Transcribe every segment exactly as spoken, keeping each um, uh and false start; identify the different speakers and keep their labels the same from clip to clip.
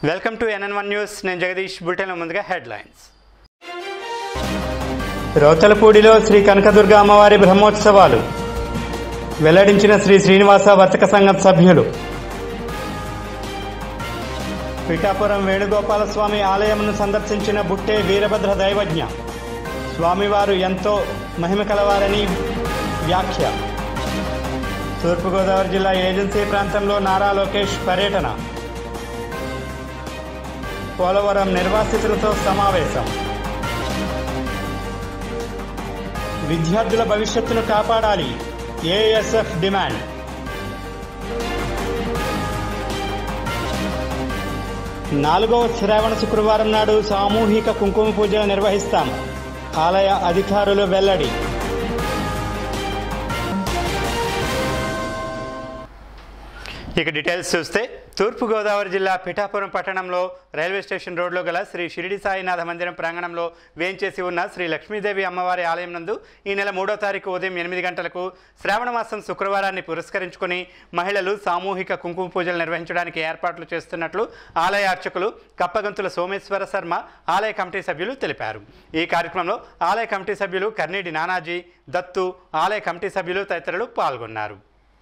Speaker 1: Welcome to N N one news. నేను జగదీష్. బులెటిన్లో ముందుగా హెడ్లైన్స్. రోతలపూడిలో శ్రీ కనకదుర్గ అమ్మవారి బ్రహ్మోత్సవాలు వెల్లడించిన శ్రీ శ్రీనివాస వర్తక సంఘం సభ్యులు. పిఠాపురం వేణుగోపాలస్వామి ఆలయమును సందర్శించిన బుట్టే వీరభద్ర దైవజ్ఞ. స్వామివారు ఎంతో మహిమ కలవారని వ్యాఖ్య. తూర్పుగోదావరి జిల్లా ఏజెన్సీ ప్రాంతంలో నారా లోకేష్ పర్యటన. పోలవరం నిర్వాసితులతో సమావేశం. విద్యార్థుల భవిష్యత్తును కాపాడాలి, ఏఎస్ఎఫ్ డిమాండ్. నాలుగవ శ్రావణ శుక్రవారం నాడు సామూహిక కుంకుమ పూజ నిర్వహిస్తాం, ఆలయ అధికారులు వెల్లడి. ఇక డీటెయిల్స్ చూస్తే తూర్పుగోదావరి జిల్లా పిఠాపురం పట్టణంలో రైల్వే స్టేషన్ రోడ్లో గల శ్రీ షిరిడి సాయినాథ మందిరం ప్రాంగణంలో వేంచేసి ఉన్న శ్రీ లక్ష్మీదేవి అమ్మవారి ఆలయం నందు ఈ నెల మూడో తారీఖు ఉదయం ఎనిమిది గంటలకు శ్రావణ మాసం శుక్రవారాన్ని పురస్కరించుకుని మహిళలు సామూహిక కుంకుమ పూజలు నిర్వహించడానికి ఏర్పాట్లు చేస్తున్నట్లు ఆలయ అర్చకులు కప్పగంతుల సోమేశ్వర శర్మ ఆలయ కమిటీ సభ్యులు తెలిపారు. ఈ కార్యక్రమంలో ఆలయ కమిటీ సభ్యులు కర్నీడి నానాజీ, దత్తు, ఆలయ కమిటీ సభ్యులు తదితరులు పాల్గొన్నారు.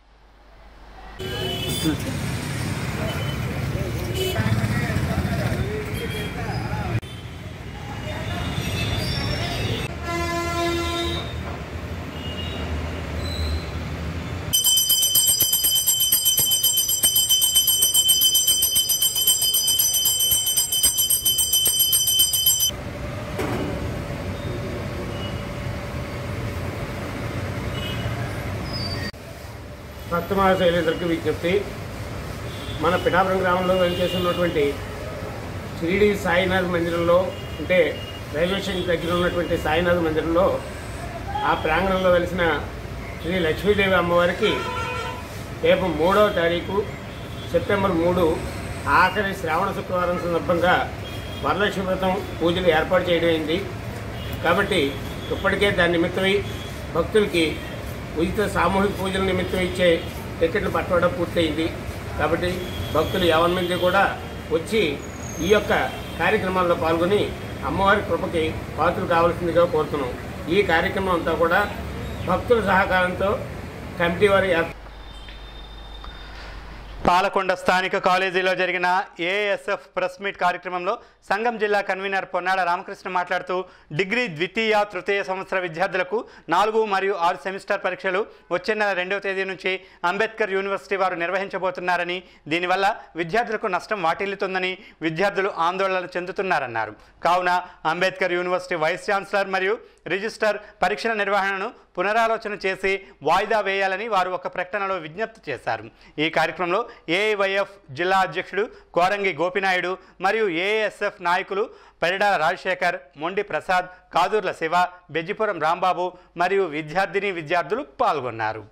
Speaker 2: భక్త మహాశైలేందరికీ విజ్ఞప్తి. మన పిఠాపురం గ్రామంలో వెంచేస్తున్నటువంటి షిరిడి సాయినాథ్ మందిరంలో, అంటే రైల్వే స్టేషన్ దగ్గర ఉన్నటువంటి సాయినాథ్ మందిరంలో ఆ ప్రాంగణంలో వెలిసిన శ్రీ లక్ష్మీదేవి అమ్మవారికి రేపు మూడవ తారీఖు సెప్టెంబర్ మూడు ఆఖరి శ్రావణ శుక్రవారం సందర్భంగా వరలక్ష్మి వ్రతం పూజలు ఏర్పాటు చేయడం అయింది. కాబట్టి ఇప్పటికే దాని నిమిత్తమై భక్తులకి ఉచిత సామూహిక పూజల నిమిత్తం ఇచ్చే టికెట్లు పట్టుకోవడం పూర్తయింది. కాబట్టి భక్తులు యావన్ మంది కూడా వచ్చి ఈ యొక్క కార్యక్రమాల్లో పాల్గొని అమ్మవారి కృపకి పాత్రలు కావాల్సిందిగా కోరుతున్నాం. ఈ కార్యక్రమం అంతా కూడా భక్తుల సహకారంతో కమిటీ వారి
Speaker 1: పాలకొండ స్థానిక కాలేజీలో జరిగిన ఏఎస్ఎఫ్ ప్రెస్ మీట్ కార్యక్రమంలో సంఘం జిల్లా కన్వీనర్ పొన్నాడ రామకృష్ణ మాట్లాడుతూ డిగ్రీ ద్వితీయ తృతీయ సంవత్సర విద్యార్థులకు నాలుగు మరియు ఆరు సెమిస్టర్ పరీక్షలు వచ్చే నెల రెండవ తేదీ నుంచి అంబేద్కర్ యూనివర్సిటీ వారు నిర్వహించబోతున్నారని, దీనివల్ల విద్యార్థులకు నష్టం వాటిల్లుతుందని విద్యార్థులు ఆందోళన చెందుతున్నారన్నారు. కావున అంబేద్కర్ యూనివర్సిటీ వైస్ ఛాన్సలర్ మరియు రిజిస్టర్ పరీక్షల నిర్వహణను పునరాలోచన చేసి వాయిదా వేయాలని వారు ఒక ప్రకటనలో విజ్ఞప్తి చేశారు. ఈ కార్యక్రమంలో ఏఐవైఎఫ్ జిల్లా అధ్యక్షుడు కోరంగి గోపినాయుడు మరియు ఏఎస్ఎఫ్ నాయకులు పరిడాల రాజశేఖర్, మొండి ప్రసాద్, కాదూర్ల శివ, బెజ్జిపురం రాంబాబు మరియు విద్యార్థిని విద్యార్థులు పాల్గొన్నారు.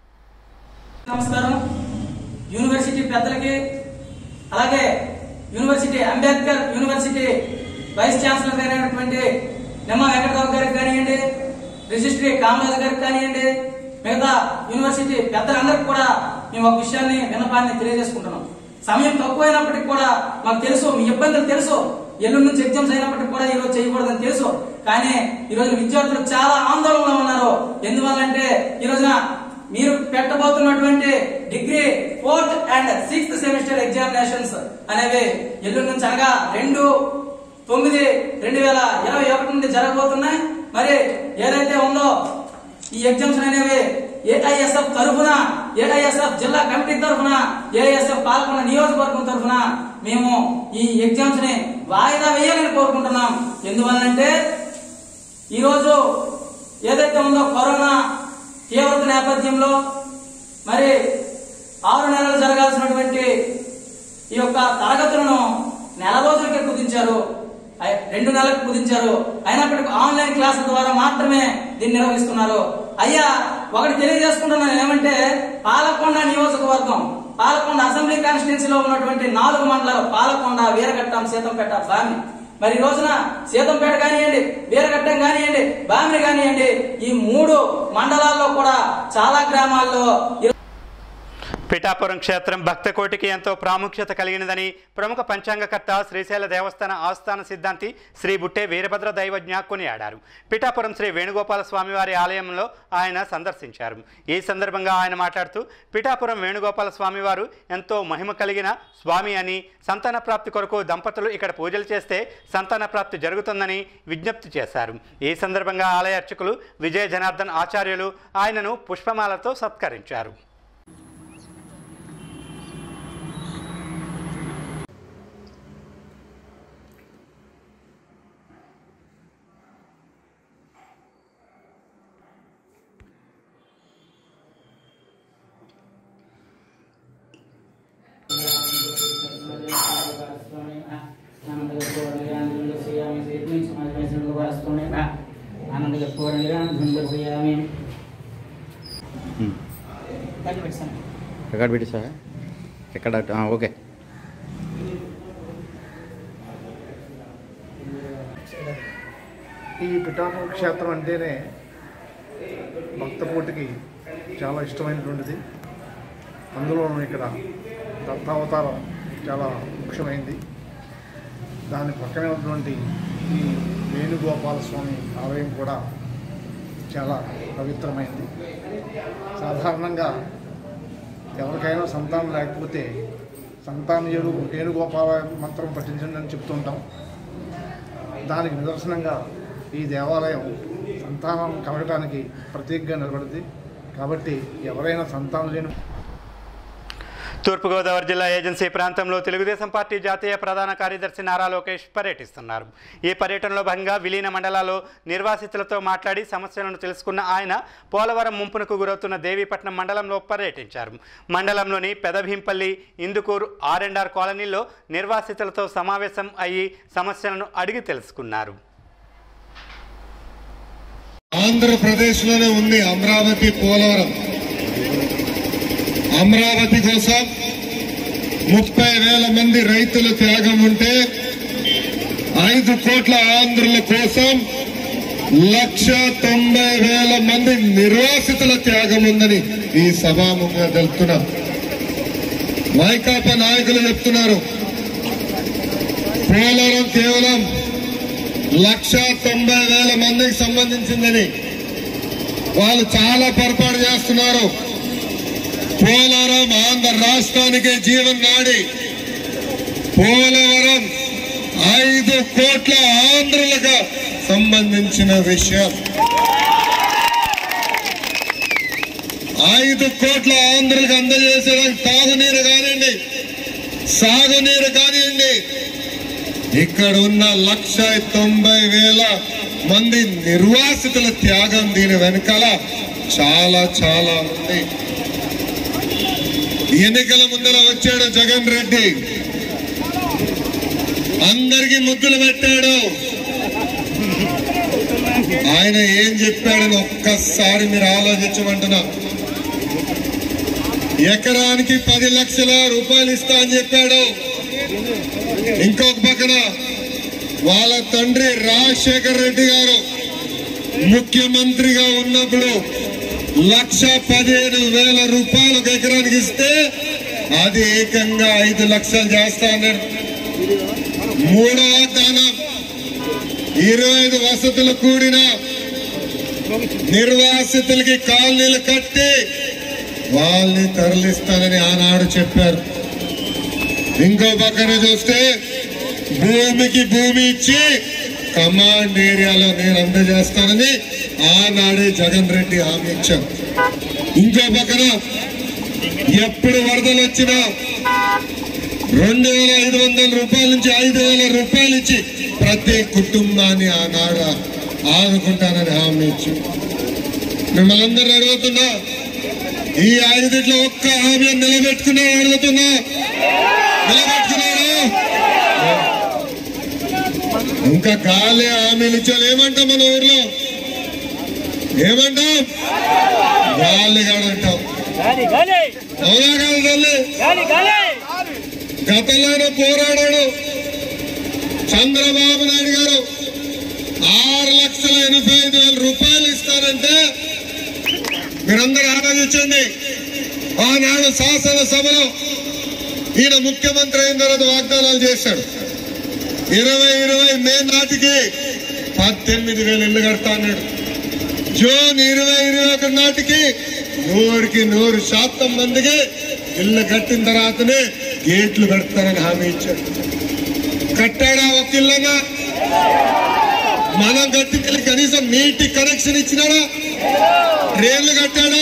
Speaker 3: నమస్కారం. యూనివర్సిటీ పెద్దలకి, అలాగే university Ambedkar university vice chancellor అయినటువంటి నిమ్మ వెంకటరావు గారికి కానివ్వండి, రిజిస్ట్రీ కామరాజు గారికి కానివ్వండి, మిగతా యూనివర్సిటీ పెద్దలందరికీ కూడా మేము ఒక విషయాన్ని విన్నపాన్ని తెలియజేసుకుంటున్నాం. సమయం తక్కువైనప్పటికీ కూడా మాకు తెలుసు, మీ ఇబ్బందులు తెలుసు. ఎల్లుండి నుంచి ఎగ్జామ్స్ అయినప్పటికీ కూడా ఈ రోజు చేయకూడదని తెలుసు. కానీ ఈ రోజు విద్యార్థులు చాలా ఆందోళనలో ఉన్నారు. ఎందువల్లంటే ఈ రోజున మీరు పెట్టబోతున్నటువంటి degree fourth and sixth semester examinations అనేవి ఎల్లుండి నుంచి అనగా రెండు తొమ్మిది రెండు వేల ఇరవై ఒకటి నుండి జరగబోతున్నాయి. మరి ఏదైతే ఉందో ఈ ఎగ్జామ్స్ అనేవి ఏఐఎస్ఎఫ్ తరఫున, ఏఐఎస్ఎఫ్ జిల్లా కమిటీ తరఫున, ఏఐఎస్ఎఫ్ పాల్గొన్న నియోజకవర్గం తరఫున మేము ఈ ఎగ్జామ్స్ ని వాయిదా వేయాలని కోరుకుంటున్నాం. ఎందువల్లంటే ఈ రోజు ఏదైతే ఉందో కరోనా తీవ్రత నేపథ్యంలో మరి ఆరు నెలలు జరగాల్సినటువంటి ఈ యొక్క తరగతులను నెల రోజులకే కుదించారు, రెండు నెలలకు కుదించారు. అయినప్పటికీ ఆన్లైన్ క్లాసుల ద్వారా మాత్రమే దీన్ని నిర్వహిస్తున్నారు. అయ్యా, ఒకటి తెలియజేసుకుంటున్నాను ఏమంటే, పాలకొండ నియోజకవర్గం, పాలకొండ అసెంబ్లీ కాన్స్టిట్యున్సీలో ఉన్నటువంటి నాలుగు మండలాలు పాలకొండ, వీరఘట్టం, సీతంపేట, బామి. మరి ఈ రోజున సీతంపేట కానివ్వండి, వీరఘట్టం కానివ్వండి, బామిని కానివ్వండి, ఈ మూడు మండలాల్లో కూడా చాలా గ్రామాల్లో
Speaker 1: పిఠాపురం క్షేత్రం భక్తకోటికి ఎంతో ప్రాముఖ్యత కలిగినదని ప్రముఖ పంచాంగకర్త శ్రీశైల దేవస్థాన ఆస్థాన సిద్ధాంతి శ్రీ బుట్టే వీరభద్ర దైవజ్ఞ కొనియాడారు. పిఠాపురం శ్రీ వేణుగోపాల స్వామివారి ఆలయంలో ఆయన సందర్శించారు. ఈ సందర్భంగా ఆయన మాట్లాడుతూ పిఠాపురం వేణుగోపాల స్వామివారు ఎంతో మహిమ కలిగిన స్వామి అని, సంతాన ప్రాప్తి కొరకు దంపతులు ఇక్కడ పూజలు చేస్తే సంతాన ప్రాప్తి జరుగుతుందని విజ్ఞప్తి చేశారు. ఈ సందర్భంగా ఆలయ అర్చకులు విజయ జనార్దన్ ఆచార్యులు ఆయనను పుష్పమాలతో సత్కరించారు.
Speaker 4: రికార్డ్ పెట్టిసా ఎక్కడ ఓకే.
Speaker 5: ఈ పిఠాపురం క్షేత్రం అంటేనే భక్తకోటికి చాలా ఇష్టమైనటువంటిది. అందులోనూ ఇక్కడ దత్తావతారం చాలా ముఖ్యమైనది. దాని పక్కనే ఉన్నటువంటి ఈ వేణుగోపాల స్వామి ఆలయం కూడా చాలా పవిత్రమైనది. సాధారణంగా ఎవరికైనా సంతానం లేకపోతే సంతానయుడు వేణుగోపాల మంత్రం పఠించండి అని చెప్తుంటాం. దానికి నిదర్శనంగా ఈ దేవాలయం సంతానం కలగడానికి ప్రతీకగా నిలబడింది. కాబట్టి ఎవరైనా సంతానం లేని
Speaker 1: తూర్పుగోదావరి జిల్లా ఏజెన్సీ ప్రాంతంలో తెలుగుదేశం పార్టీ జాతీయ ప్రధాన కార్యదర్శి నారా లోకేష్ పర్యటిస్తున్నారు. ఈ పర్యటనలో భాగంగా విలీన మండలాల్లో నిర్వాసితులతో మాట్లాడి సమస్యలను తెలుసుకున్న ఆయన పోలవరం ముంపునకు గురవుతున్న దేవీపట్నం మండలంలో పర్యటించారు. మండలంలోని Pedabheempalli, Indukuru, R and R కాలనీల్లో నిర్వాసితులతో సమావేశం అయ్యి సమస్యలను అడిగి తెలుసుకున్నారు.
Speaker 6: ఆంధ్రప్రదేశ్లోనే ఉంది అమరావతి, పోలవరం. అమరావతి కోసం ముప్పై వేల మంది రైతుల త్యాగం ఉంటే ఐదు కోట్ల ఆంధ్రుల కోసం లక్ష తొంభై వేల మంది నిర్వాసితుల త్యాగం ఉందని ఈ సభాముఖంగా తెలుపుతున్నా. వైకాపా నాయకులు చెప్తున్నారు పోలవరం కేవలం లక్ష తొంభై వేల మందికి సంబంధించిందని. వాళ్ళు చాలా పొరపాటు చేస్తున్నారు. పోలవరం ఆంధ్ర రాష్ట్రానికి జీవనాడి. పోలవరం ఐదు కోట్ల ఆంధ్రులకు సంబంధించిన విషయం. ఐదు కోట్ల ఆంధ్రులకు అందజేసేదానికి తాగునీరు కానివ్వండి, సాగునీరు కానివ్వండి, ఇక్కడ ఉన్న లక్ష తొంభై వేల మంది నిర్వాసితుల త్యాగం దీని వెనకాల చాలా చాలా ఉంది. ఎన్నికల ముందర వచ్చాడు జగన్ రెడ్డి, అందరికీ ముద్దులు పెట్టాడు. ఆయన ఏం చెప్పాడని ఒక్కసారి మీరు ఆలోచించమంటున్నా. ఎకరానికి పది లక్షల రూపాయలు ఇస్తా అని చెప్పాడు. ఇంకొక పక్కన వాళ్ళ తండ్రి రాజశేఖర్ రెడ్డి గారు ముఖ్యమంత్రిగా ఉన్నప్పుడు లక్ష పదిహేను వేల రూపాయలు ఒక ఎకరానికి ఇస్తే అది ఏకంగా ఐదు లక్షలు చేస్తా అన్నాడు. మూడో వాగ్దానం ఇరవై ఐదు వసతులు కూడిన నిర్వాసితులకి కాలనీలు కట్టి వాళ్ళని తరలిస్తానని ఆనాడు చెప్పారు. ఇంకో పక్కన చూస్తే భూమికి భూమి ఇచ్చి కమాండ్ ఏరియాలో నేను అందజేస్తానని ఆనాడే జగన్ రెడ్డి హామీ ఇచ్చాం. ఇంకో పక్కన ఎప్పుడు వరదలు వచ్చినా రెండు వేల ఐదు వందల రూపాయల నుంచి ఐదు వేల రూపాయలు ఇచ్చి ప్రతి కుటుంబాన్ని ఆనాడు ఆదుకుంటానని హామీ ఇచ్చి మిమ్మల్ని అందరూ అడుగుతున్నా, ఈ ఐదుట్లో ఒక్క హామీ నిలబెట్టుకున్నా అడుగుతున్నా, నిలబెట్టుకున్నారా? ఇంకా గాలి హామీలు ఇచ్చారు. ఏమంటాం మన ఊర్లో? ఏమంటాం? గాలి గాడంటాం. అవునా కాదు తల్లి? గతంలో పోరాడాడు చంద్రబాబు నాయుడు గారు ఆరు లక్షల ఎనభై ఐదు వేల రూపాయలు ఇస్తారంటే మీరందరూ ఆలోచించండి. ఆనాడు శాసనసభలో ఈయన ముఖ్యమంత్రి అయిన తర్వాత వాగ్దానాలు చేశాడు. ఇరవై ఇరవై మే నాటికి పద్దెనిమిది వేలు ఇల్లు కడతా అన్నాడు. జూన్ ఇరవై ఇరవై ఒకటి నాటికి నూరుకి నూరు శాతం మందికి ఇల్లు కట్టిన తర్వాతనే గేట్లు పెడతానని హామీ ఇచ్చాడు. కట్టాడా ఒక ఇల్లన్నా? మనం కట్టిన కనీసం నీటి కనెక్షన్ ఇచ్చినాడా? రైళ్లు కట్టాడా?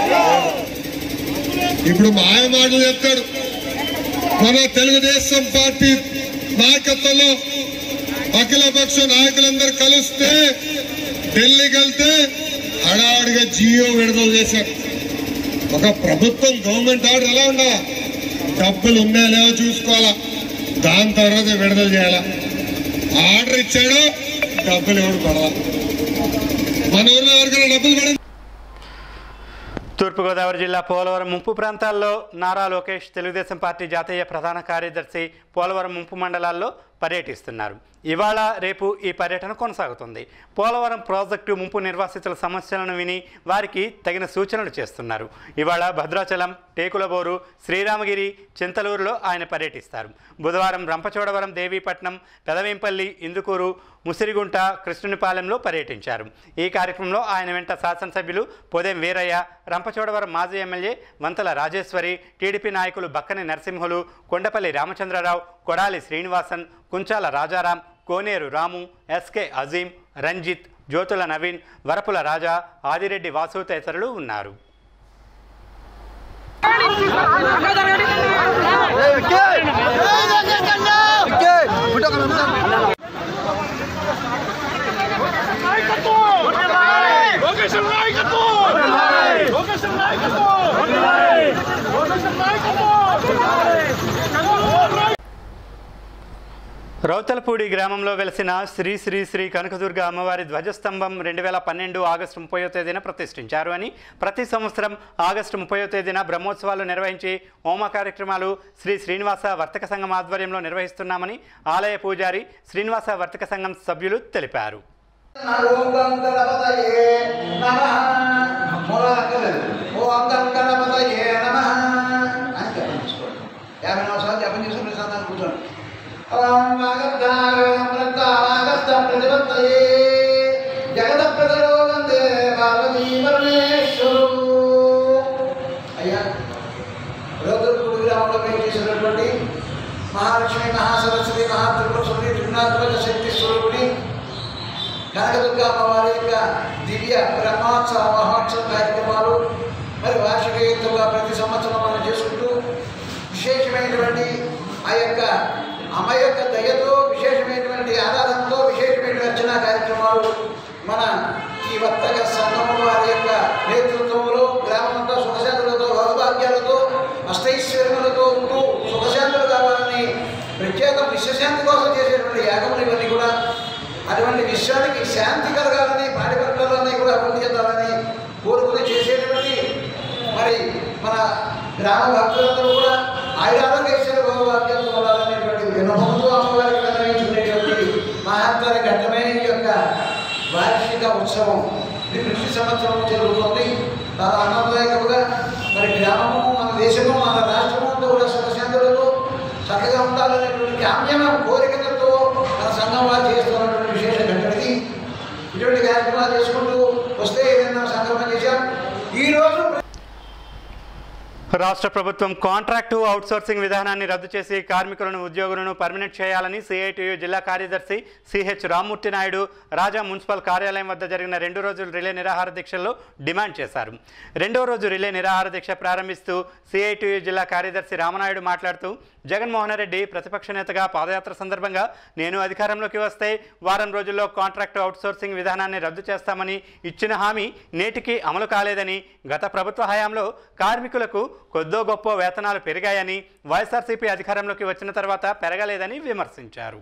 Speaker 6: ఇప్పుడు మాయ మాటలు చెప్తాడు. మన తెలుగుదేశం పార్టీ నాయకత్వంలో అఖిలపక్ష నాయకులందరూ కలిస్తే ఢిల్లీకి వెళ్తే హడావుడిగా జియో విడుదల చేశారు. ఒక ప్రభుత్వం గవర్నమెంట్ ఆర్డర్ ఎలా ఉండాలా? డబ్బులు ఉన్నాయో లేవో చూసుకోవాలా, దాని తర్వాత విడుదల చేయాలా. ఆర్డర్ ఇచ్చాడు, డబ్బులు ఎవరు పడాలా? మన ఊర్లో ఎవరికైనా డబ్బులు పడింది?
Speaker 1: తూర్పుగోదావరి జిల్లా పోలవరం ముంపు ప్రాంతాల్లో నారా లోకేష్ తెలుగుదేశం పార్టీ జాతీయ ప్రధాన కార్యదర్శి పోలవరం ముంపు మండలాల్లో పర్యటిస్తున్నారు. ఇవాళ రేపు ఈ పర్యటన కొనసాగుతుంది. పోలవరం ప్రాజెక్టు ముంపు నిర్వాసితుల సమస్యలను విని వారికి తగిన సూచనలు చేస్తున్నారు. ఇవాళ భద్రాచలం, టేకులబోరు, శ్రీరామగిరి, చింతలూరులో ఆయన పర్యటిస్తారు. బుధవారం రంపచోడవరం, దేవీపట్నం, పెదవేంపల్లి, ఇందుకూరు, ముసిరిగుంట, కృష్ణునిపాలెంలో పర్యటించారు. ఈ కార్యక్రమంలో ఆయన వెంట శాసనసభ్యులు పొదెం వీరయ్య, రంపచోడవరం మాజీ ఎమ్మెల్యే వంతల రాజేశ్వరి, టీడీపీ నాయకులు బక్కని నరసింహులు, కొండపల్లి రామచంద్రరావు, కొడాలి శ్రీనివాసన్, కుంచాల రాజారాం, కోనేరు రాము, ఎస్కే అజీం, రంజిత్, జ్యోతుల నవీన్, వరపుల రాజా, ఆదిరెడ్డి వాసు తదితరులు ఉన్నారు. రౌతలపూడి గ్రామంలో వెలిసిన శ్రీ శ్రీ శ్రీ కనకదుర్గ అమ్మవారి ధ్వజస్తంభం రెండు వేల పన్నెండు ఆగస్టు ముప్పయో తేదీన ప్రతిష్ఠించారు అని, ప్రతి సంవత్సరం ఆగస్టు ముప్పయో తేదీన బ్రహ్మోత్సవాలు నిర్వహించి హోమ కార్యక్రమాలు శ్రీ శ్రీనివాస వర్తక సంఘం ఆధ్వర్యంలో నిర్వహిస్తున్నామని ఆలయ పూజారి, శ్రీనివాస వర్తక సంఘం సభ్యులు తెలిపారు.
Speaker 7: జగత ప్రజలు వందే పార్వతీ పరమేశ్వరు. అయ్యా, రౌతలపూడి గ్రామంలో మేము చేసినటువంటి మహాలక్ష్మి, మహాసరస్వతి, మహాత్రిపుర త్రిగుణాత్మక శక్తి స్వరూపిణి కనకదుర్గ అమ్మవారి యొక్క దివ్య బ్రహ్మోత్సవ మహోత్సవ కార్యక్రమాలు మరి వార్షికయుక్తంగా ప్రతి సంవత్సరం మనం చేసుకుంటూ విశేషమైనటువంటి ఆ యొక్క అమ్మ యొక్క దయతో, విశేషమైనటువంటి ఆరాధనతో, విశేషమైన అర్చన కార్యక్రమాలు మన ఈ వర్తక సంఘం వారి యొక్క నేతృత్వంలో గ్రామంతో సుఖశాంతులతో, భౌభాగ్యాలతో, అష్టైశ్వర్యములతో ఉంటూ సుఖశాంతులు కావాలని ప్రత్యేక విశ్వశాంతి కోసం చేసేటువంటి యాగములు ఇవన్నీ కూడా అటువంటి విశ్వానికి శాంతి కలగాలని, పాడి పంటలన్నీ కూడా అభివృద్ధి చెందాలని కోరుకుని చేసేటువంటి మరి మన గ్రామ భక్తులందరూ కూడా ఆయురారోగ్యేశ్వర భౌభాగ్యాలు ఉండాలనేటువంటి వినోదంతో అమ్మవారికి నిర్వహించుకునేటువంటి మహత్తర ఘట్టమే ఈ యొక్క వార్షిక ఉత్సవం. ఇది ప్రతి సంవత్సరం జరుగుతుంది. చాలా ఆనందదాయకముగా మరి గ్రామము, మన దేశము, మన రాష్ట్రము అంతా కూడా సుఖశాంతులతో చక్కగా ఉండాలనేటువంటి కామ్యమ కోరికలతో మన సంఘం వారు చేస్తున్నటువంటి విశేష ఘట్టడిది. ఇటువంటి కార్యక్రమాలు చేసుకుంటూ వస్తే ఏదైనా సంకల్పం చేశాం. ఈరోజు
Speaker 1: రాష్ట్ర ప్రభుత్వం కాంట్రాక్టు అవుట్సోర్సింగ్ విధానాన్ని రద్దు చేసి కార్మికులను, ఉద్యోగులను పర్మనెంట్ చేయాలని సిఐటియు జిల్లా కార్యదర్శి సిహెచ్ రామ్మూర్తి నాయుడు రాజా మున్సిపల్ కార్యాలయం వద్ద జరిగిన రెండు రోజుల రిలే నిరాహార దీక్షల్లో డిమాండ్ చేశారు. రెండో రోజు రిలే నిరాహార దీక్ష ప్రారంభిస్తూ సిఐటియు జిల్లా కార్యదర్శి రామనాయుడు మాట్లాడుతూ, జగన్మోహన్ రెడ్డి ప్రతిపక్ష నేతగా పాదయాత్ర సందర్భంగా నేను అధికారంలోకి వస్తే వారం రోజుల్లో కాంట్రాక్టు అవుట్సోర్సింగ్ విధానాన్ని రద్దు చేస్తామని ఇచ్చిన హామీ నేటికి అమలు కాలేదని, గత ప్రభుత్వ హయాంలో కార్మికులకు కొద్దో గొప్ప వేతనాలు పెరిగాయని, వైఎస్ఆర్సీపీ అధికారంలోకి వచ్చిన తర్వాత పెరగలేదని విమర్శించారు.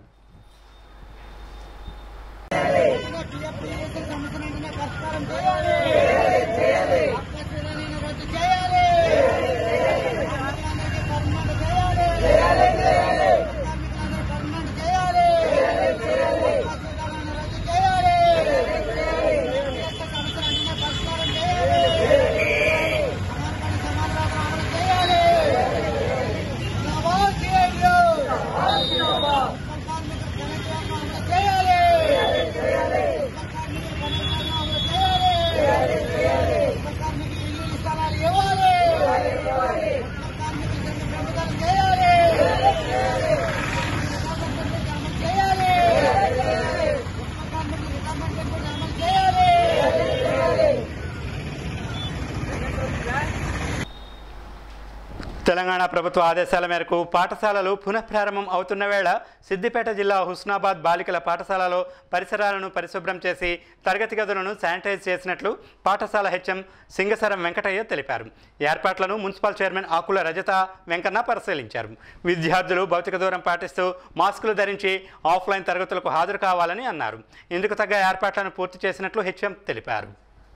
Speaker 1: తెలంగాణ ప్రభుత్వ ఆదేశాల మేరకు పాఠశాలలు పునఃప్రారంభం అవుతున్న వేళ సిద్దిపేట జిల్లా హుస్నాబాద్ బాలికల పాఠశాలలో పరిసరాలను పరిశుభ్రం చేసి తరగతి గదులను శానిటైజ్ చేసినట్లు పాఠశాల హెచ్ఎం సింగసరం వెంకటయ్య తెలిపారు. ఏర్పాట్లను మున్సిపల్ చైర్మన్ ఆకుల రజత వెంకన్న పరిశీలించారు. విద్యార్థులు భౌతిక దూరం పాటిస్తూ మాస్కులు ధరించి ఆఫ్లైన్ తరగతులకు హాజరు కావాలని అన్నారు. ఇందుకు తగ్గ ఏర్పాట్లను పూర్తి చేసినట్లు హెచ్ఎం తెలిపారు.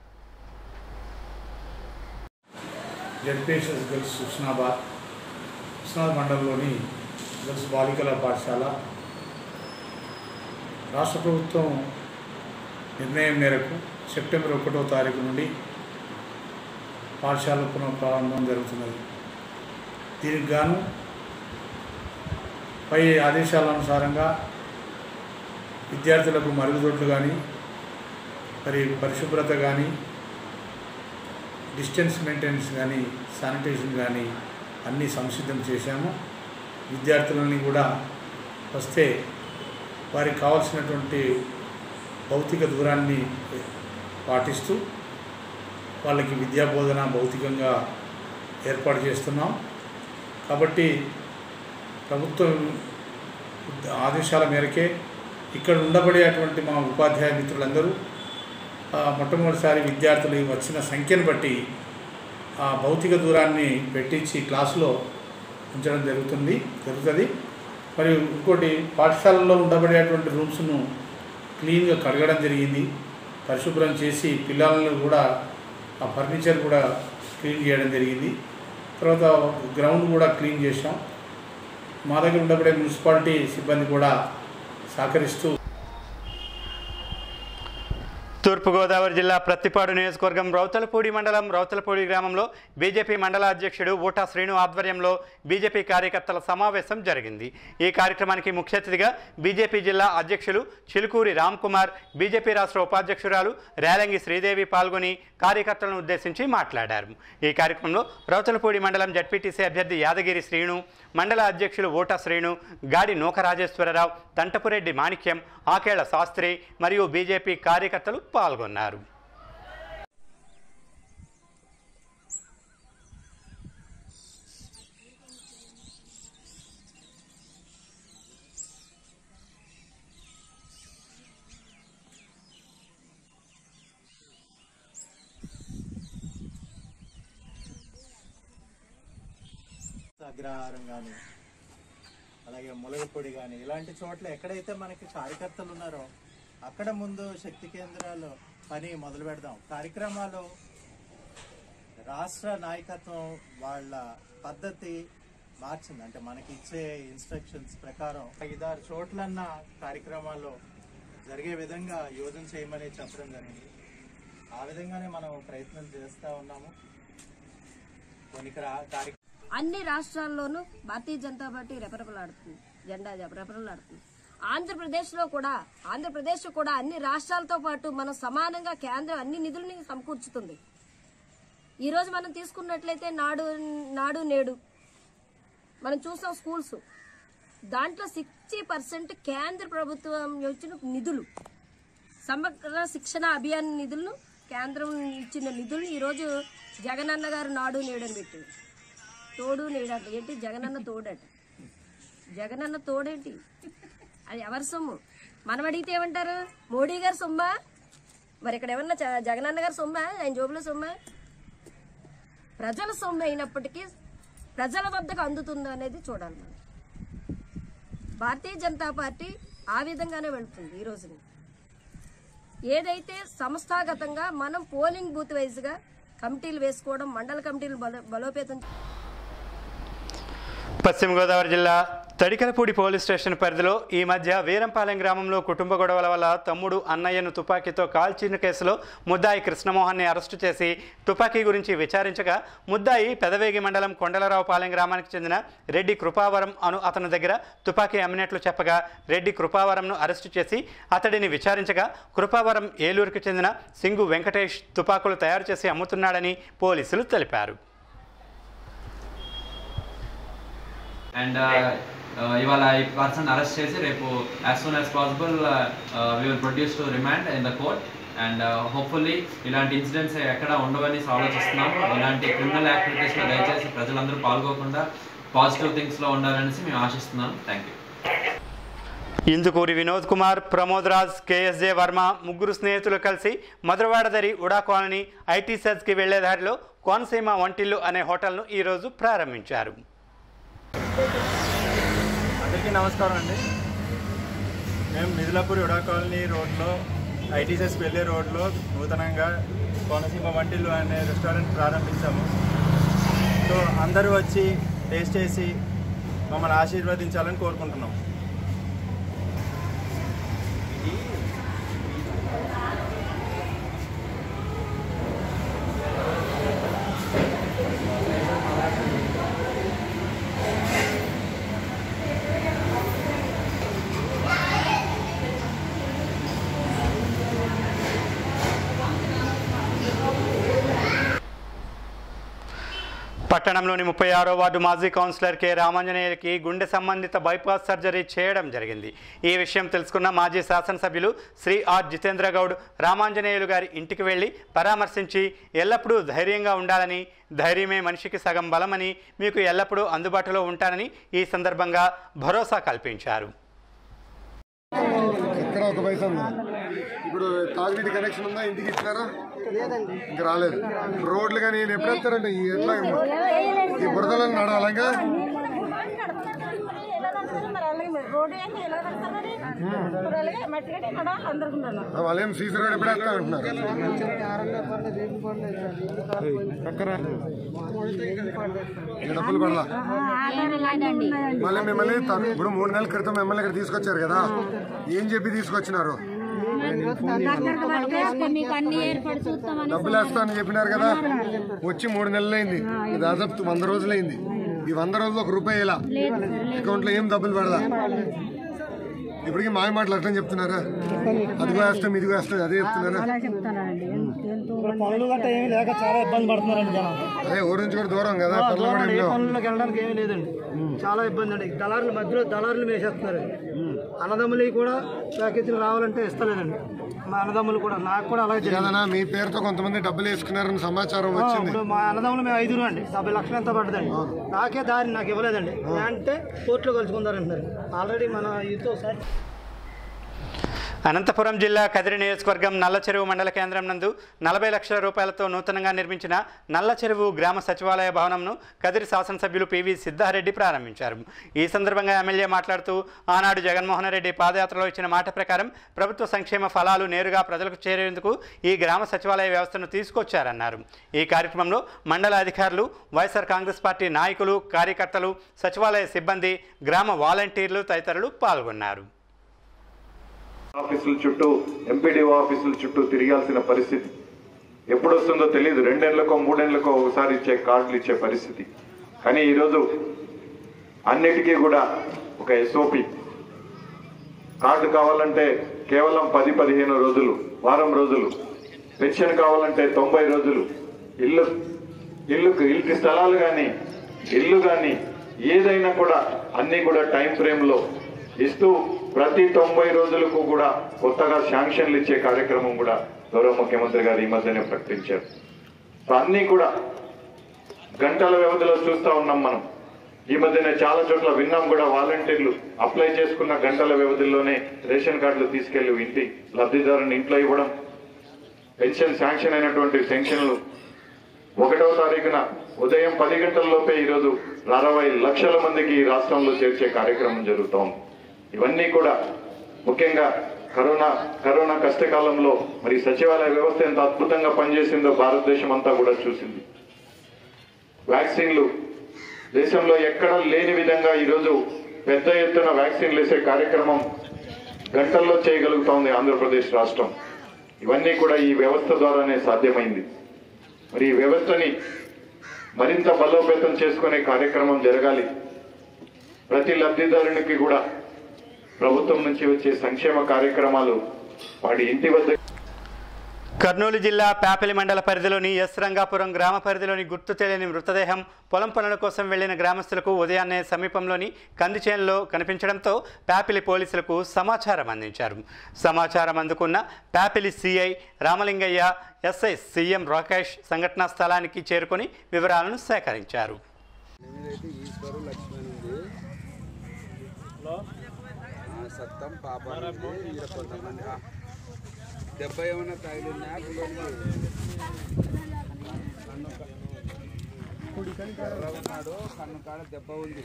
Speaker 5: జడ్పీఎస్ఎస్ గర్ల్స్ హుస్నాబాద్ హుస్నాబాద్ మండలంలోని గర్ల్స్ బాలికల పాఠశాల రాష్ట్ర ప్రభుత్వం నిర్ణయం మేరకు సెప్టెంబర్ ఒకటో తారీఖు నుండి పాఠశాల పునఃప్రారంభం జరుగుతున్నది. దీనికి గాను పై ఆదేశాల అనుసారంగా విద్యార్థులకు మరుగుదొడ్లు కానీ మరి పరిశుభ్రత కానీ డిస్టెన్స్ మెయింటెనెన్స్ కానీ శానిటైజేషన్ కానీ అన్నీ సంసిద్ధం చేశాము. విద్యార్థులని కూడా వస్తే వారికి కావాల్సినటువంటి భౌతిక దూరాన్ని పాటిస్తూ వాళ్ళకి విద్యాబోధన భౌతికంగా ఏర్పాటు చేస్తున్నాం. కాబట్టి ప్రభుత్వం ఆదేశాల మేరకే ఇక్కడ ఉండబడేటువంటి మా ఉపాధ్యాయ మిత్రులందరూ మొట్టమొదటిసారి విద్యార్థులు వచ్చిన సంఖ్యను బట్టి ఆ భౌతిక దూరాన్ని పెట్టించి క్లాసులో ఉంచడం జరుగుతుంది జరుగుతుంది మరియు ఇంకోటి పాఠశాలలో ఉండబడేటువంటి రూమ్స్ను క్లీన్గా కడగడం జరిగింది. పరిశుభ్రం చేసి పిల్లలను కూడా ఆ ఫర్నిచర్ కూడా క్లీన్ చేయడం జరిగింది. తర్వాత గ్రౌండ్ కూడా క్లీన్ చేసాం. మా దగ్గర ఉండబడే మున్సిపాలిటీ సిబ్బంది కూడా సహకరిస్తూ
Speaker 1: తూర్పుగోదావరి జిల్లా ప్రత్తిపాడు నియోజకవర్గం రౌతలపూడి మండలం రౌతలపూడి గ్రామంలో బీజేపీ మండల అధ్యక్షుడు ఊటా శ్రీను ఆధ్వర్యంలో బీజేపీ కార్యకర్తల సమావేశం జరిగింది. ఈ కార్యక్రమానికి ముఖ్య అతిథిగా బీజేపీ జిల్లా అధ్యక్షులు చిలుకూరి రామ్ కుమార్, బీజేపీ రాష్ట్ర ఉపాధ్యక్షురాలు రేలంగి శ్రీదేవి పాల్గొని కార్యకర్తలను ఉద్దేశించి మాట్లాడారు. ఈ కార్యక్రమంలో రౌతలపూడి మండలం జడ్పీటీసీ అభ్యర్థి యాదగిరి శ్రీను, మండల అధ్యక్షులు ఊటా శ్రీను, గాడి నూకరాజేశ్వరరావు, తంటపురెడ్డి మాణిక్యం, ఆకేళ్ల శాస్త్రి మరియు బీజేపీ కార్యకర్తలు పాల్గొన్నారు.
Speaker 8: అగ్రహారం కానీ అలాగే ములగపొడి కానీ ఇలాంటి చోట్ల ఎక్కడైతే మనకి కార్యకర్తలు ఉన్నారో అక్కడ ముందు శక్తి కేంద్రాలు పని మొదలు పెడదాం. కార్యక్రమాలు రాష్ట్ర నాయకత్వం వాళ్ళ పద్ధతి మార్చింది. అంటే మనకి ఇచ్చే ఇన్స్ట్రక్షన్స్ ప్రకారం ఐదారు చోట్లన్న కార్యక్రమాలు జరిగే విధంగా యోజన చేయమని చెప్పడం జరిగింది. ఆ విధంగానే మనం ప్రయత్నం చేస్తూ ఉన్నాము. కొన్ని కార్య
Speaker 9: అన్ని రాష్ట్రాల్లోనూ భారతీయ జనతా పార్టీ రెపరెపలాడుతుంది, జెండా రెపరెపలాడుతుంది. ఆంధ్రప్రదేశ్లో కూడా ఆంధ్రప్రదేశ్ కూడా అన్ని రాష్ట్రాలతో పాటు మనం సమానంగా కేంద్రం అన్ని నిధులని సమకూర్చుతుంది. ఈరోజు మనం తీసుకున్నట్లయితే నాడు నాడు నేడు మనం చూసాం స్కూల్స్, దాంట్లో సిక్స్టీ పర్సెంట్ కేంద్ర ప్రభుత్వం ఇచ్చిన నిధులు, సమగ్ర శిక్షణ అభియాన్ నిధులను కేంద్రం ఇచ్చిన నిధులను ఈరోజు జగనన్న గారు నాడు నేడు అని పెట్టారు. తోడు నేడట ఏంటి? జగనన్న తోడట. జగనన్న తోడేంటి? అది ఎవరి సొమ్ము? మనం అడిగితే ఏమంటారు? మోడీ గారి సొమ్మా? మరి ఇక్కడ ఏమన్నా జగనన్న గారి సొమ్మా? ఆయన జోబుల సొమ్మా? ప్రజల సొమ్ము అయినప్పటికీ ప్రజల వద్దకు అందుతుందో అనేది చూడాలి. మనం భారతీయ జనతా పార్టీ ఆ విధంగానే వెళ్తుంది. ఈ రోజున ఏదైతే సంస్థాగతంగా మనం పోలింగ్ బూత్ వైజ్గా కమిటీలు వేసుకోవడం, మండల కమిటీలు బలో బలోపేతం.
Speaker 1: పశ్చిమ గోదావరి జిల్లా తడికలపూడి పోలీస్ స్టేషన్ పరిధిలో ఈ మధ్య వీరంపాలెం గ్రామంలో కుటుంబ గొడవల వల్ల తమ్ముడు అన్నయ్యను తుపాకీతో కాల్చిన కేసులో ముద్దాయి కృష్ణమోహన్ని అరెస్టు చేసి తుపాకీ గురించి విచారించగా ముద్దాయి పెదవేగి మండలం కొండలరావుపాలెం గ్రామానికి చెందిన రెడ్డి కృపావరం అను అతని దగ్గర తుపాకీ అమ్మినట్లు చెప్పగా రెడ్డి కృపావరంను అరెస్టు చేసి అతడిని విచారించగా కృపావరం ఏలూరుకు చెందిన సింగు వెంకటేష్ తుపాకులు తయారు చేసి అమ్ముతున్నాడని పోలీసులు తెలిపారు.
Speaker 10: అండ్ ఇవాళ ఈ పర్సన్ అరెస్ట్ చేసి రేపు as soon as possible we will produce to remand in the court and hopefully ఇలాంటి ఇన్సిడెంట్స్ ఎక్కడ ఉండవని ఆలోచిస్తున్నాము. ఇలాంటి క్రిమినల్ యాక్టివిటీస్లో దయచేసి ప్రజలందరూ పాల్గొకుండా పాజిటివ్ థింగ్స్లో ఉండాలనేసి మేము ఆశిస్తున్నాం. Thank you.
Speaker 1: Indukuri Vinod Kumar, Pramod Raj, KSJ Varma ముగ్గురు స్నేహితులు కలిసి మధురవాడదరి ఉడా కాలనీ ఐటీ సెజ్కి వెళ్లే దారిలో కోనసీమ వంటిల్లు అనే హోటల్ను ఈరోజు ప్రారంభించారు.
Speaker 11: అందరికీ నమస్కారం అండి. మేము మిదిలాపూర్ ఉడా కాలనీ రోడ్లో ఐటీ సెజ్కి వెళ్ళే రోడ్లో నూతనంగా కోనసీమ వంటిల్లు అనే రెస్టారెంట్ ప్రారంభించాము. సో అందరూ వచ్చి టేస్ట్ చేసి మమ్మల్ని ఆశీర్వదించాలని కోరుకుంటున్నాం.
Speaker 1: పట్టణంలోని ముప్పై ఆరో వార్డు మాజీ కౌన్సిలర్ కె రామాంజనేయులకి గుండె సంబంధిత బైపాస్ సర్జరీ చేయడం జరిగింది. ఈ విషయం తెలుసుకున్న మాజీ శాసనసభ్యులు శ్రీ ఆర్ జితేంద్ర గౌడ్ రామాంజనేయులు గారి ఇంటికి వెళ్లి పరామర్శించి ఎల్లప్పుడూ ధైర్యంగా ఉండాలని, ధైర్యమే మనిషికి సగం బలమని, మీకు ఎల్లప్పుడూ అందుబాటులో ఉంటానని ఈ సందర్భంగా భరోసా కల్పించారు.
Speaker 6: ఇక్కడ ఒక పైసా ఉందా? ఇప్పుడు తాగునీటి కనెక్షన్ ఉందా? ఇంటికి ఇచ్చినారా? ఇంకా రాలేదు. రోడ్లు కానీ ఎప్పుడు వస్తారంటే ఎట్లా ఈ బురదలను నడాలంగా వాళ్ళేం సీసీ రోడ్ ఎప్పుడు వేస్తారంటున్నారు? డబ్బులు పడలా. మళ్ళీ మిమ్మల్ని ఇప్పుడు మూడు నెలల క్రితం మిమ్మల్ని ఇక్కడ తీసుకొచ్చారు కదా, ఏం చెప్పి తీసుకొచ్చినారు? డబ్బులు వేస్తా అని చెప్పినారు కదా. వచ్చి మూడు నెలలు అయింది, దాదాపు వంద రోజులైంది. ఈ వంద రోజులు ఒక రూపాయి ఇలా అకౌంట్ లో ఏం డబ్బులు పడదా. ఇప్పటికీ మాయ మాటలు అట్లా చెప్తున్నారా? అదిగో వేస్తాం ఇదిగో వేస్తాం అదే చెప్తున్నారా?
Speaker 12: చాలా ఇబ్బంది పడుతున్నారండి జనం.
Speaker 6: అదే ఊరు నుంచి కూడా దూరం కదా,
Speaker 12: పనుల్లోకి వెళ్ళడానికి ఏమీ లేదండి. చాలా ఇబ్బంది అండి. దళారుల మధ్యలో దళారులు వేసేస్తున్నారు. అన్నదమ్ములు కూడా ప్యాకేజీలు రావాలంటే ఇస్తలేదండి. మా అన్నదమ్ములు కూడా, నాకు కూడా అలాగే
Speaker 6: కదా. మీ పేరుతో కొంతమంది డబ్బులు వేసుకున్నారని సమాచారం వచ్చింది.
Speaker 12: మా అన్నదమ్ములు మేము ఐదుగురు అండి, డెబ్బై లక్షలు ఎంత పడ్డదండి. నాకే దారి నాకు ఇవ్వలేదండి. అంటే కోర్టులో కలుసుకుంటారంటున్నారు. ఆల్రెడీ మన యూతో సార్.
Speaker 1: అనంతపురం జిల్లా కదిరి నియోజకవర్గం నల్లచెరువు మండల కేంద్రం నందు నలభై లక్షల రూపాయలతో నూతనంగా నిర్మించిన నల్లచెరువు గ్రామ సచివాలయ భవనంను కదిరి శాసనసభ్యులు పివి సిద్ధారెడ్డి ప్రారంభించారు. ఈ సందర్భంగా ఎమ్మెల్యే మాట్లాడుతూ ఆనాడు జగన్మోహన్ రెడ్డి పాదయాత్రలో ఇచ్చిన మాట ప్రకారం ప్రభుత్వ సంక్షేమ ఫలాలు నేరుగా ప్రజలకు చేరేందుకు ఈ గ్రామ సచివాలయ వ్యవస్థను తీసుకొచ్చారన్నారు. ఈ కార్యక్రమంలో మండల అధికారులు, వైఎస్ఆర్ కాంగ్రెస్ పార్టీ నాయకులు, కార్యకర్తలు, సచివాలయ సిబ్బంది, గ్రామ వాలంటీర్లు తదితరులు పాల్గొన్నారు.
Speaker 13: ఆఫీసుల చుట్టూ, ఎంపీడీఓ ఆఫీసుల చుట్టూ తిరగాల్సిన పరిస్థితి ఎప్పుడు వస్తుందో తెలియదు. రెండేళ్లకో మూడేళ్లకో ఒకసారి ఇచ్చే కార్డులు ఇచ్చే పరిస్థితి. కానీ ఈరోజు అన్నిటికీ కూడా ఒక ఎస్ఓపి. కార్డు కావాలంటే కేవలం పది పదిహేను రోజులు, వారం రోజులు. పెన్షన్ కావాలంటే తొంభై రోజులు. ఇల్లు ఇల్లు ఇంటి స్థలాలు కానీ ఇల్లు కానీ ఏదైనా కూడా అన్ని కూడా టైం ఫ్రేమ్లో ఇస్తూ ప్రతి తొంభై రోజులకు కూడా కొత్తగా శాంక్షన్లు ఇచ్చే కార్యక్రమం కూడా గౌరవ ముఖ్యమంత్రి గారు ఈ మధ్యనే ప్రకటించారు. సో అన్నీ కూడా గంటల వ్యవధిలో చూస్తూ ఉన్నాం మనం. ఈ మధ్యనే చాలా చోట్ల విన్నాం కూడా, వాలంటీర్లు అప్లై చేసుకున్న గంటల వ్యవధిలోనే రేషన్ కార్డులు తీసుకెళ్లి ఇంటి లబ్ధిదారుని ఇంట్లో ఇవ్వడం, పెన్షన్ శాంక్షన్ అయినటువంటి పెన్షన్లు ఒకటవ తారీఖున ఉదయం పది గంటల్లోపే ఈరోజు అరవై లక్షల మందికి ఈ రాష్ట్రంలో చేర్చే కార్యక్రమం జరుగుతోంది. ఇవన్నీ కూడా ముఖ్యంగా కరోనా కరోనా కష్టకాలంలో మరి సచివాలయ వ్యవస్థ ఎంత అద్భుతంగా పనిచేసిందో భారతదేశం అంతా కూడా చూసింది. వ్యాక్సిన్లు దేశంలో ఎక్కడ లేని విధంగా ఈరోజు పెద్ద ఎత్తున వ్యాక్సిన్లు వేసే కార్యక్రమం గంటల్లో చేయగలుగుతోంది ఆంధ్రప్రదేశ్ రాష్ట్రం. ఇవన్నీ కూడా ఈ వ్యవస్థ ద్వారానే సాధ్యమైంది. మరి ఈ వ్యవస్థని మరింత బలోపేతం చేసుకునే కార్యక్రమం జరగాలి. ప్రతి లబ్ధిదారునికి కూడా ప్రభుత్వం నుంచి వచ్చే సంక్షేమ కార్యక్రమాలు వాడి ఇంటి వద్ద.
Speaker 1: కర్నూలు జిల్లా ప్యాపిలి మండల పరిధిలోని ఎస్ రంగాపురం గ్రామ పరిధిలోని గుర్తు తెలియని మృతదేహం పొలం పనుల కోసం వెళ్లిన గ్రామస్తులకు ఉదయాన్నే సమీపంలోని కంది చేనులో కనిపించడంతో ప్యాపిలి పోలీసులకు సమాచారం అందించారు. సమాచారం అందుకున్న Pyapili CI Ramalingaiah, SI CM Rakesh సంఘటనా స్థలానికి చేరుకొని వివరాలను సేకరించారు.
Speaker 14: డెబ్బై ఏమైనా తగిలినా ఉన్నాడు, కన్ను కాడ దెబ్బ ఉంది.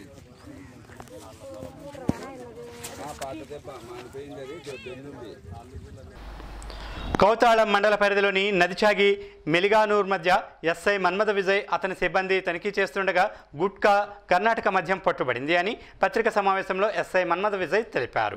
Speaker 14: పాత దెబ్బ మానిపోయింది, అది దెబ్బ.
Speaker 1: కౌతాళం మండల పరిధిలోని నదిచాగి మెలిగానూర్ మధ్య ఎస్ఐ మన్మథ విజయ్ అతని సిబ్బంది తనిఖీ చేస్తుండగా గుట్కా కర్ణాటక మద్యం పట్టుబడింది అని పత్రికా సమావేశంలో ఎస్ఐ మన్మథ విజయ్ తెలిపారు.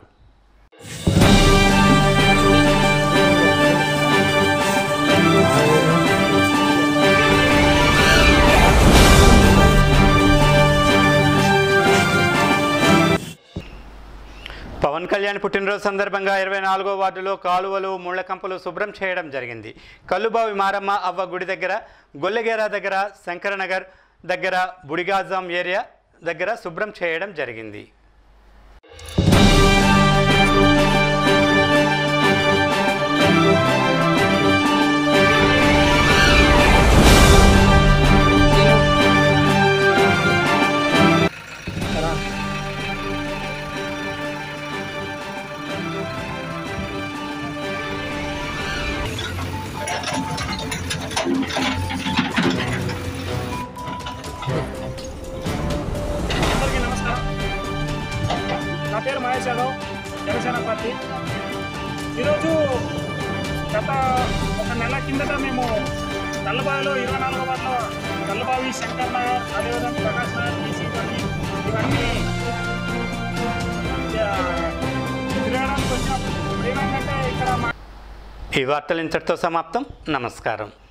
Speaker 1: పవన్ కళ్యాణ్ పుట్టినరోజు సందర్భంగా ఇరవై నాలుగో వార్డులో కాలువలు ముళ్ల కంపలు శుభ్రం చేయడం జరిగింది. కల్లుబావి మారమ్మ అవ్వ గుడి దగ్గర, గొల్లెగేర దగ్గర, శంకరనగర్ దగ్గర, బుడిగాజాం ఏరియా దగ్గర శుభ్రం చేయడం జరిగింది.
Speaker 15: అందరికీ నమస్కారం. నా పేరు మహేష్ యాదవ్, జనసేన పార్టీ. ఈరోజు గత ఒక నెల కిందట మేము కల్లబావిలో ఇరవై నాలుగో వార్డులో కల్లబావి, శంకర్ నగర్, అదేవిధంగా ప్రకాష్ నగర్, బీసీ కాలనీ ఇవన్నీ తిరగడానికి వచ్చినప్పుడు ఏమైందంటే ఇక్కడ
Speaker 1: ఈ వార్తలు ఇంతటితో సమాప్తం. నమస్కారం.